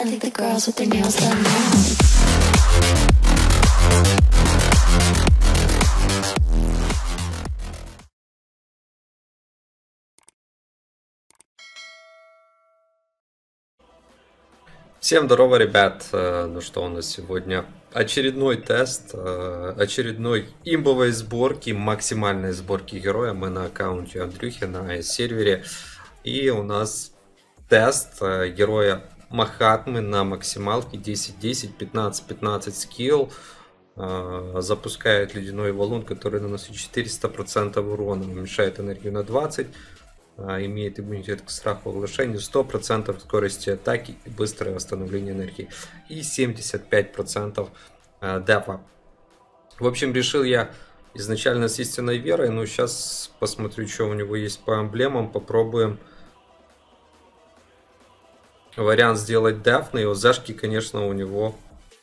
I think the girls with their nails done now. Всем здорово, ребят! Ну что, у нас сегодня очередной тест, очередной имбовой сборки, максимальной сборки героя. Мы на аккаунте Андрюхи на сервере. И у нас тест героя Махатмы на максималке 10-10, 15-15 скилл. Запускает ледяной валун, который наносит 400% урона, уменьшает энергию на 20%. Имеет иммунитет к страху оглашению, 100% скорости атаки и быстрое восстановление энергии и 75% дефа. В общем, решил я изначально с истинной верой, но сейчас посмотрю, что у него есть по эмблемам, попробуем вариант сделать дефный. ОЗшки, конечно, у него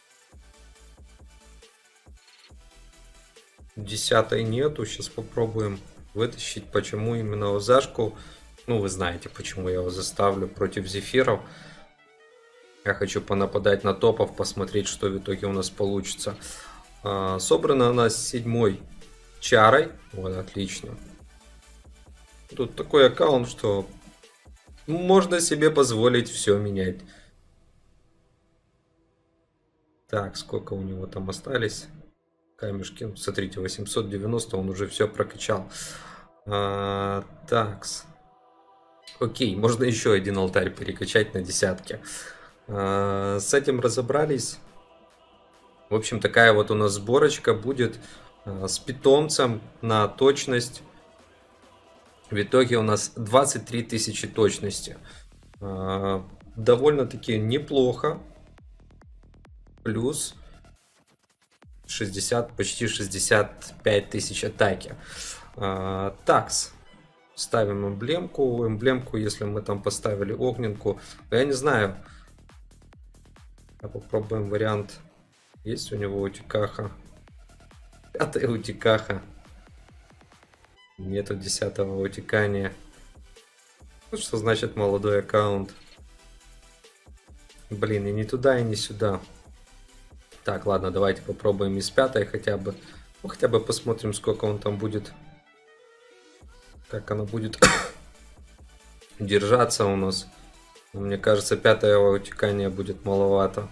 10 нету, сейчас попробуем вытащить, почему именно ОЗшку. Ну, вы знаете, почему я его заставлю против зефиров. Я хочу понападать на топов, посмотреть, что в итоге у нас получится. Собрана она с 7 чарой. Вот, отлично. Тут такой аккаунт, что можно себе позволить все менять. Так, сколько у него там остались? Камешки, смотрите, 890, он уже все прокачал. Такс. Окей, можно еще один алтарь перекачать на десятки. С этим разобрались. В общем, такая вот у нас сборочка будет с питомцем на точность. В итоге у нас 23 тысячи точности. Довольно-таки неплохо. Плюс 60, почти 65 тысяч атаки. Такс. Ставим эмблемку. Эмблемку, если мы там поставили огненку. Я не знаю. Попробуем вариант. Есть у него утикаха. 5-я утикаха. Нету 10-го утикания. Ну, что значит молодой аккаунт? Блин, и не туда, и не сюда. Так, ладно, давайте попробуем из 5-й хотя бы. Ну, хотя бы посмотрим, сколько он там будет. Как она будет держаться у нас. Мне кажется, 5-го утекания будет маловато.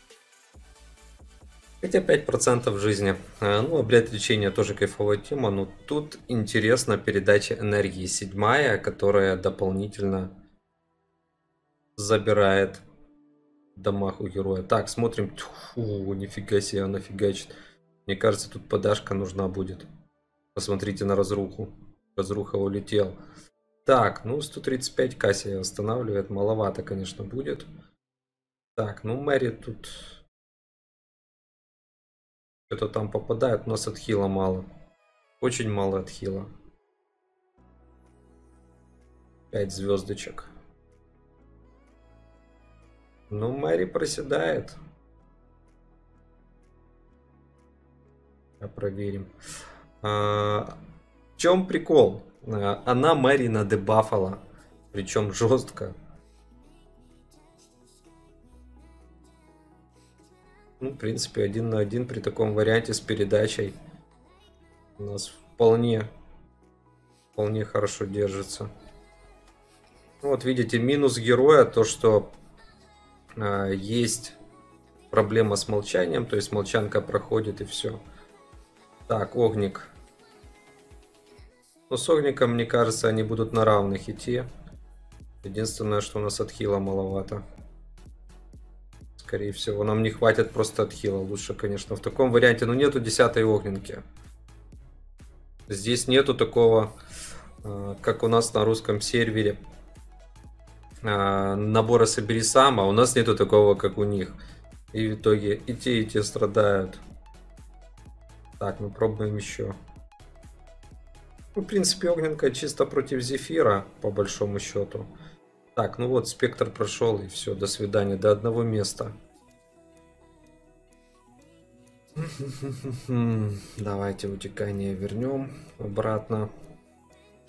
Хотя 5% жизни. Ну, облет лечения тоже кайфовая тема. Но тут интересна передача энергии. 7-я, которая дополнительно забирает дамаг у героя. Так, смотрим. Фу, нифига себе, она фигачит. Мне кажется, тут подашка нужна будет. Посмотрите на разруху. Разруха улетел. Так, ну 135к себе восстанавливает. Маловато, конечно, будет. Так, ну Мэри тут что-то там попадает. У нас отхила мало. Очень мало отхила. 5 звездочек. Ну, Мэри проседает. Проверим. В чем прикол? Она Мэри надебафала. Причем жестко. Ну, в принципе, 1 на 1 при таком варианте с передачей у нас вполне хорошо держится. Вот видите, минус героя то, что есть проблема с молчанием, то есть молчанка проходит и все. Так, огник. Но с огником, мне кажется, они будут на равных идти. Единственное, что у нас отхила маловато. Скорее всего, нам не хватит просто отхила. Лучше, конечно, в таком варианте. Но нету 10-й огненки. Здесь нету такого, как у нас на русском сервере, набора «Собери сам», а у нас нету такого, как у них. И в итоге и те страдают. Так, мы пробуем еще. Ну, в принципе, огненка чисто против зефира, по большому счету. Так, ну вот, спектр прошел, и все, до свидания, до одного места. Давайте утекание вернем обратно.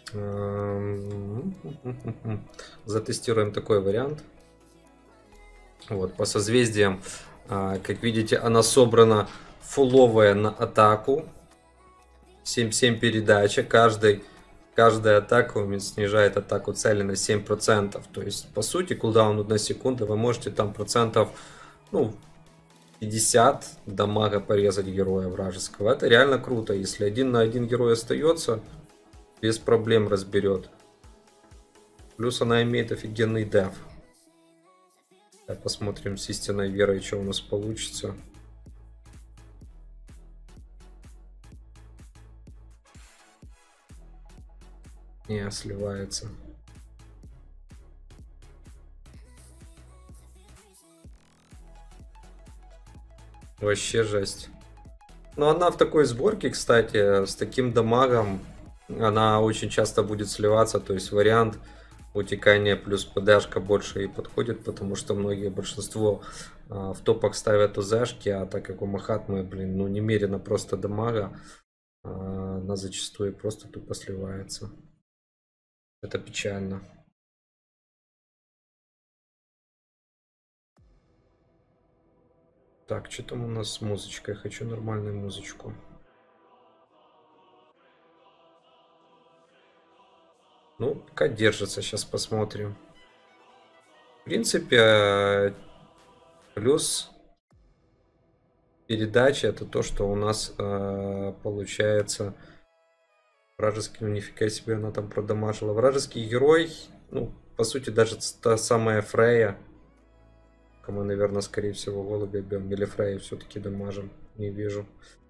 Затестируем такой вариант. Вот, по созвездиям, как видите, она собрана фуловая на атаку. 7-7 передача. Каждая атака снижает атаку цели на 7%. То есть, по сути, кулдаун 1 секунда. Вы можете там процентов, ну, 50 дамага порезать героя вражеского. Это реально круто. Если 1 на 1 герой остается, без проблем разберет. Плюс она имеет офигенный деф. Посмотрим с истинной верой, что у нас получится. Не, сливается. Вообще жесть. Но она в такой сборке, кстати, с таким дамагом, она очень часто будет сливаться. То есть вариант утекания плюс ПДшка больше и подходит, потому что большинство в топах ставят ОЗшки, а так как у Махатмы, блин, ну немерено просто дамага, она зачастую просто тупо сливается. Это печально. Так, что там у нас с музычкой? Хочу нормальную музычку. Ну, пока держится, сейчас посмотрим. В принципе, плюс передача это то, что у нас получается вражеский, ну нифига себе она там продамажила. Вражеский герой, ну, по сути, даже та самая Фрея. Мы, наверное, скорее всего, голубя бьем. Или Фрея все-таки дамажим. Не вижу.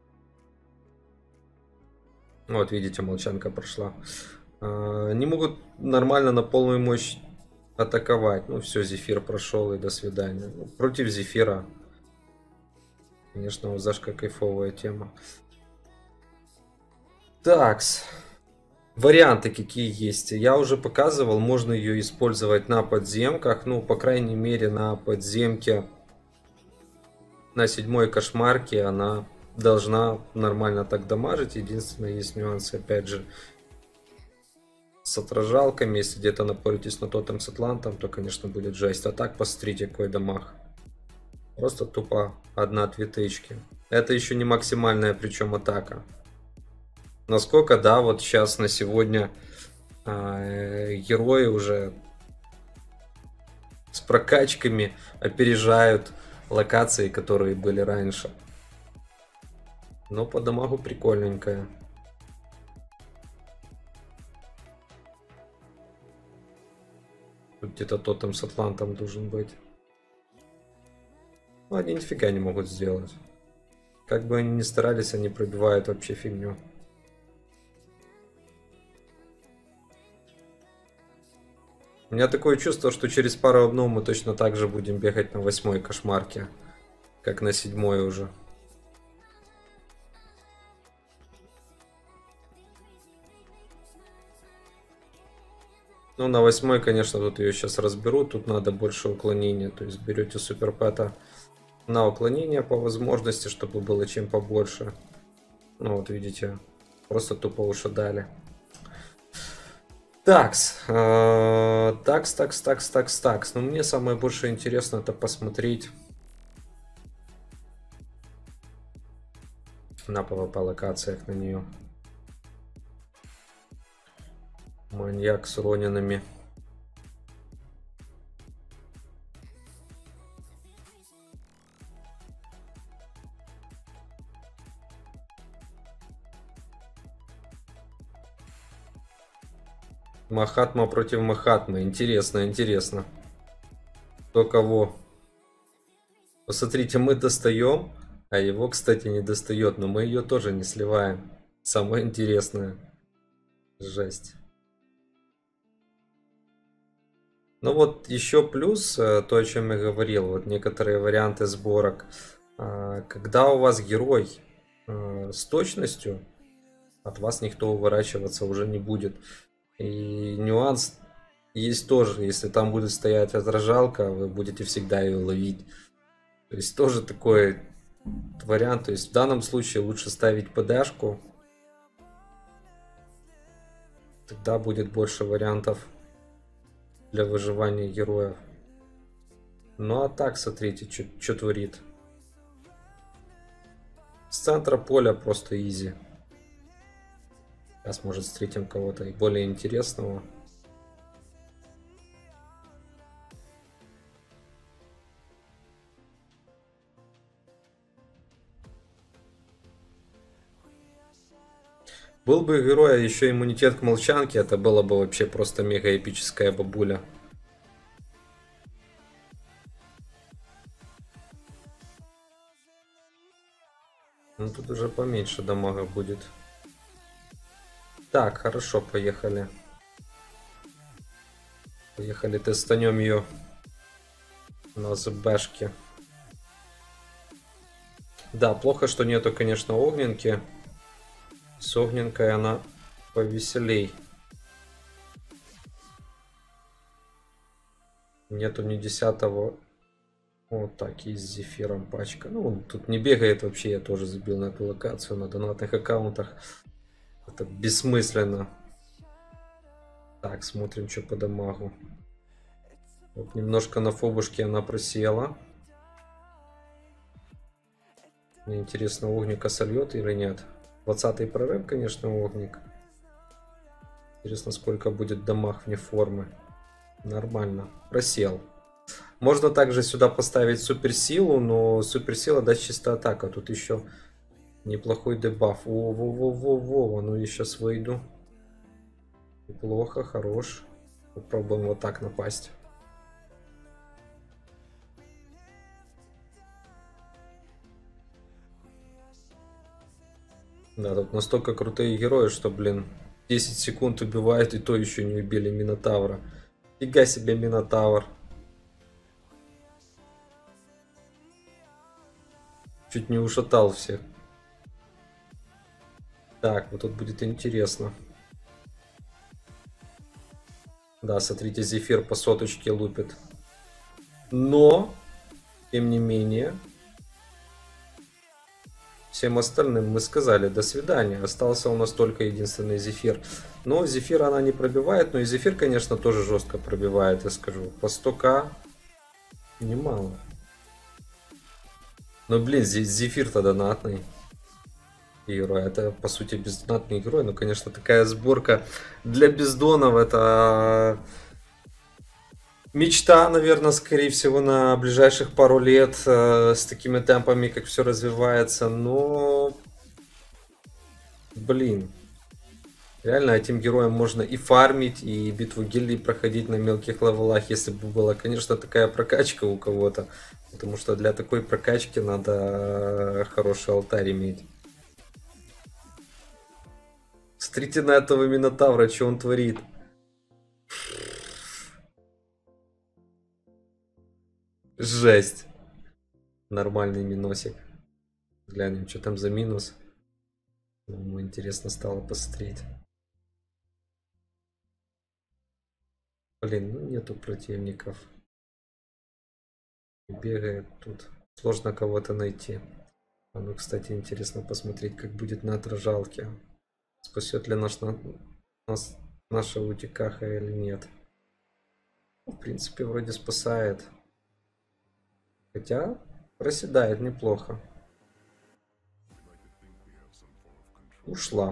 Вот, видите, молчанка прошла. Не могут нормально на полную мощь атаковать. Ну, все, Зефир прошел и до свидания. Ну, против Зефира. Конечно, УЗашка кайфовая тема. Такс. Варианты какие есть. Я уже показывал, можно ее использовать на подземках. Ну, по крайней мере, на подземке на 7-й кошмарке она должна нормально так дамажить. Единственное, есть нюансы, опять же, с отражалками. Если где-то напоритесь на тотем с атлантом, то, конечно, будет жесть. А так, посмотрите, какой дамаг. Просто тупо 1-2 тычки. Это еще не максимальная, причем, атака. Насколько, да, вот сейчас на сегодня герои уже с прокачками опережают локации, которые были раньше. Но по дамагу прикольненькая. Тут где-то тотем с атлантом должен быть. Но они нифига не могут сделать. Как бы они ни старались, они пробивают вообще фигню. У меня такое чувство, что через пару обнов мы точно так же будем бегать на 8-й кошмарке, как на 7-й уже. Ну, на 8-й, конечно, тут ее сейчас разберут. Тут надо больше уклонения. То есть берете суперпэта на уклонение по возможности, чтобы было чем побольше. Ну, вот видите, просто тупо ушадали. Такс. Такс. Но мне самое больше интересно это посмотреть на PvP локациях на нее. Маньяк с ронинами. Махатма против Махатмы. Интересно, интересно. Кто кого? Посмотрите, мы достаем, а его, кстати, не достает. Но мы ее тоже не сливаем. Самое интересное. Жесть. Ну вот еще плюс, то о чем я говорил, вот некоторые варианты сборок. Когда у вас герой с точностью, от вас никто уворачиваться уже не будет. И нюанс есть тоже, если там будет стоять отражалка, вы будете всегда ее ловить. То есть тоже такой вариант. То есть в данном случае лучше ставить ПДшку. Тогда будет больше вариантов для выживания героев. Ну а так, смотрите, что творит. С центра поля просто изи. Сейчас, может, встретим кого-то и более интересного. Был бы у героя еще иммунитет к молчанке, это было бы вообще просто мега эпическая бабуля. Ну тут уже поменьше дамага будет. Так, хорошо, поехали. Поехали, тестанем ее на ЗБшке. Да, плохо, что нету, конечно, огненки. С огненкой она повеселей. Нету ни 10-го. Вот так, и с зефиром пачка. Ну, он тут не бегает вообще, я тоже забил на эту локацию на донатных аккаунтах. Это бессмысленно. Так, смотрим, что по дамагу. Вот немножко на фобушке она просела. Мне интересно, огника сольет или нет. 20-й прорыв, конечно, огник. Интересно, сколько будет дамаг вне формы. Нормально. Просел. Можно также сюда поставить суперсилу, но суперсила даст чисто атака. Тут еще неплохой дебаф. Во-во-во-во-во. Ну, я сейчас выйду. Неплохо, хорош. Попробуем вот так напасть. Да, тут настолько крутые герои, что, блин, 10 секунд убивают, и то еще не убили Минотавра. Фига себе Минотавр. Чуть не ушатал всех. Так, вот тут будет интересно. Да, смотрите, Зефир по соточке лупит. Но, тем не менее, всем остальным мы сказали до свидания. Остался у нас только единственный Зефир. Но Зефир она не пробивает. Но и Зефир, конечно, тоже жестко пробивает, я скажу. По 100к немало. Но, блин, Зефир-то донатный герой. Это, по сути, бездонатный герой. Но, конечно, такая сборка для бездонов это мечта, наверное, скорее всего, на ближайших пару лет с такими темпами, как все развивается. Но, блин, реально этим героем можно и фармить, и битву гильдий проходить на мелких левелах, если бы была, конечно, такая прокачка у кого-то. Потому что для такой прокачки надо хороший алтарь иметь. Смотрите на этого Минотавра, что он творит. Жесть. Нормальный миносик. Глянем, что там за минус. Ему интересно стало посмотреть. Блин, ну нету противников. Бегает тут. Сложно кого-то найти. А ну, кстати, интересно посмотреть, как будет на отражалке. Спасет ли нас наша утикаха или нет. В принципе, вроде спасает. Хотя проседает неплохо. Ушла.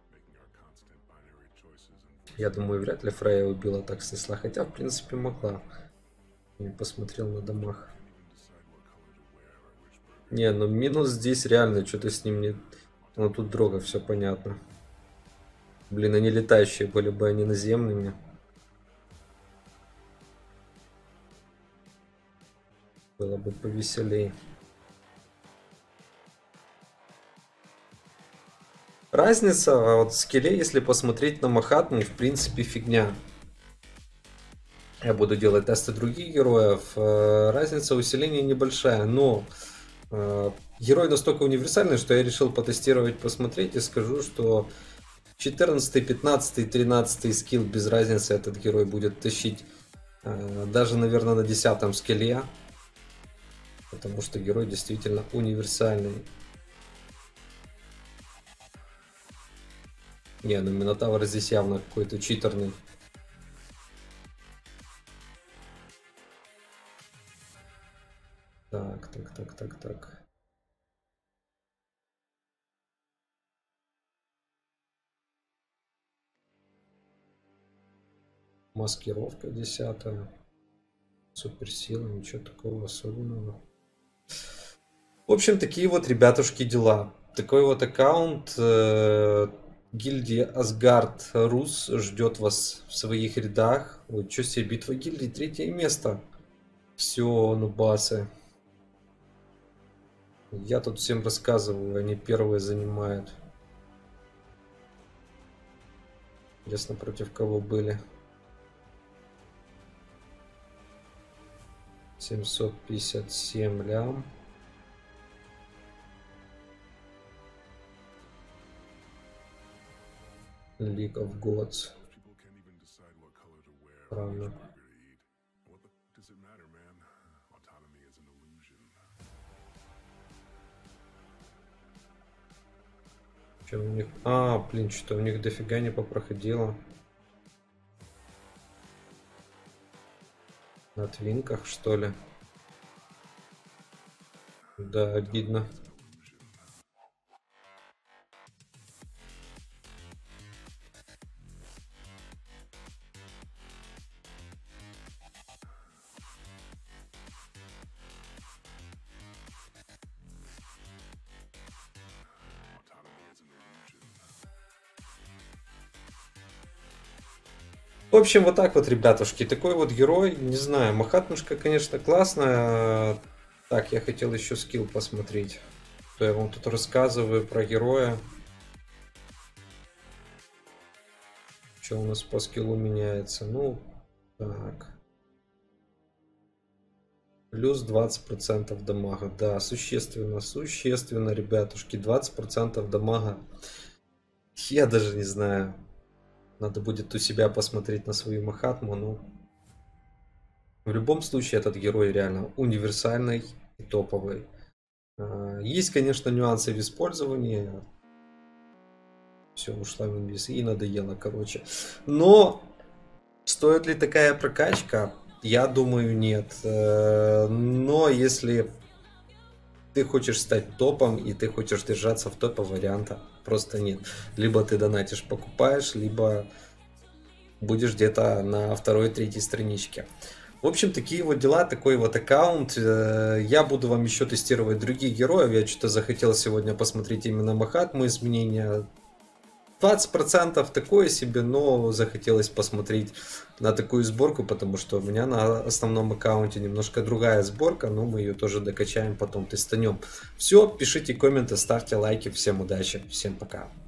Я думаю, вряд ли Фрея убила, так снесла. Хотя, в принципе, могла. Не посмотрел на домах. Не, ну минус здесь реально, что-то с ним не... Ну тут дрога, все понятно. Блин, они летающие, были бы они наземными. Было бы повеселее. Разница вот в скилле, если посмотреть на Махатму, в принципе, фигня. Я буду делать тесты других героев. Разница усиления небольшая, но герой настолько универсальный, что я решил потестировать, посмотреть и скажу, что 14, 15, 13 скилл без разницы этот герой будет тащить даже, наверное, на 10 скилле. Потому что герой действительно универсальный. Не, ну Минотавр здесь явно какой-то читерный. Так. Маскировка 10-я. Суперсила, ничего такого особенного. В общем, такие вот, ребятушки, дела. Такой вот аккаунт. Гильдия Асгард Рус ждет вас в своих рядах. Вот, что себе, битва гильдии, 3-е место. Все, нубасы. Я тут всем рассказываю, они первые занимают. Интересно, против кого были. 757 лям. League of Gods. Правильно. Что у них? Блин, что-то у них дофига не попроходило. На твинках, что ли? Да, обидно. В общем, вот так вот, ребятушки. Такой вот герой. Не знаю, Махатмушка, конечно, классная. Так, я хотел еще скилл посмотреть. То я вам тут рассказываю про героя. Что у нас по скиллу меняется? Ну, так. Плюс 20% дамага. Да, существенно, ребятушки. 20% дамага. Я даже не знаю. Надо будет у себя посмотреть на свою Махатму. Но в любом случае этот герой реально универсальный и топовый. Есть, конечно, нюансы в использовании. Все, ушла в инвиз и надоело, короче. Но стоит ли такая прокачка? Я думаю, нет. Но если ты хочешь стать топом и ты хочешь держаться в топе, варианта просто нет. Либо ты донатишь, покупаешь, либо будешь где-то на 2-3 страничке. В общем, такие вот дела, такой вот аккаунт. Я буду вам еще тестировать других героев. Я что-то захотел сегодня посмотреть именно Махатму, изменения. 20% такое себе, но захотелось посмотреть на такую сборку, потому что у меня на основном аккаунте немножко другая сборка, но мы ее тоже докачаем, потом тестанем. Все, пишите комменты, ставьте лайки, всем удачи, всем пока.